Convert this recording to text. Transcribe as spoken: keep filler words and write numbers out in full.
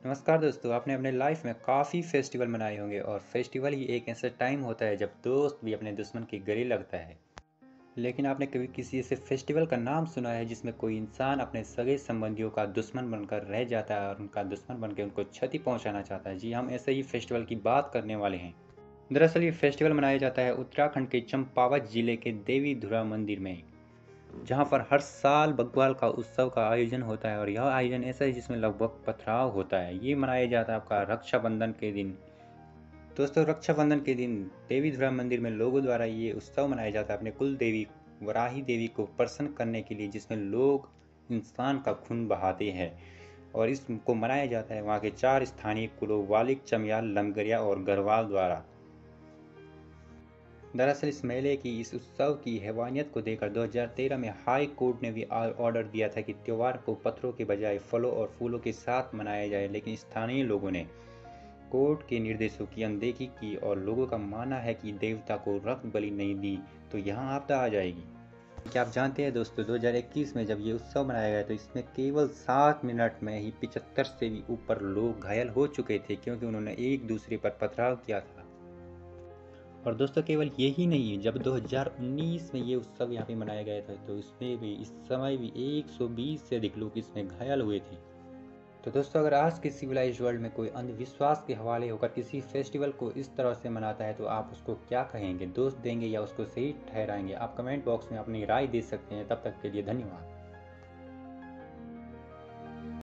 नमस्कार दोस्तों, आपने अपने लाइफ में काफ़ी फेस्टिवल मनाए होंगे और फेस्टिवल ही एक ऐसा टाइम होता है जब दोस्त भी अपने दुश्मन के गले लगता है। लेकिन आपने कभी किसी ऐसे फेस्टिवल का नाम सुना है जिसमें कोई इंसान अपने सगे संबंधियों का दुश्मन बनकर रह जाता है और उनका दुश्मन बनकर उनको क्षति पहुंचाना चाहता है? जी, हम ऐसे ही फेस्टिवल की बात करने वाले हैं। दरअसल ये फेस्टिवल मनाया जाता है उत्तराखंड के चंपावत जिले के देवी धुरा मंदिर में, जहाँ पर हर साल बग्वाल का उत्सव का आयोजन होता है और यह आयोजन ऐसा है जिसमें लगभग पथराव होता है। ये मनाया जाता है आपका रक्षाबंधन के दिन। दोस्तों, रक्षाबंधन के दिन देवी धुरा मंदिर में लोगों द्वारा ये उत्सव मनाया जाता है अपने कुल देवी वराही देवी को प्रसन्न करने के लिए, जिसमें लोग इंसान का खून बहाते हैं और इसको मनाया जाता है वहाँ के चार स्थानीय कुलों वालिक, चमियाल, लमगरिया और गढ़वाल द्वारा। दरअसल इस मेले की इस उत्सव की हैवानियत को देखकर दो हज़ार तेरह में हाई कोर्ट ने भी ऑर्डर दिया था कि त्योहार को पत्थरों के बजाय फलों और फूलों के साथ मनाया जाए, लेकिन स्थानीय लोगों ने कोर्ट के निर्देशों की अनदेखी की और लोगों का मानना है कि देवता को रक्त बलि नहीं दी तो यहाँ आपदा आ जाएगी। क्या आप जानते हैं दोस्तों, दो हज़ार इक्कीस में जब ये उत्सव मनाया गया तो इसमें केवल सात मिनट में ही पचहत्तर से भी ऊपर लोग घायल हो चुके थे, क्योंकि उन्होंने एक दूसरे पर पथराव किया था। और दोस्तों, केवल यही नहीं, जब दो हज़ार उन्नीस में ये उत्सव यहाँ पे मनाया गया था तो इसमें भी इस समय भी एक सौ बीस से अधिक लोग इसमें घायल हुए थे। तो दोस्तों, अगर आज के सिविलाइज्ड वर्ल्ड में कोई अंधविश्वास के हवाले होकर किसी फेस्टिवल को इस तरह से मनाता है तो आप उसको क्या कहेंगे? दोस्त देंगे या उसको सही ठहराएंगे? आप कमेंट बॉक्स में अपनी राय दे सकते हैं। तब तक के लिए धन्यवाद।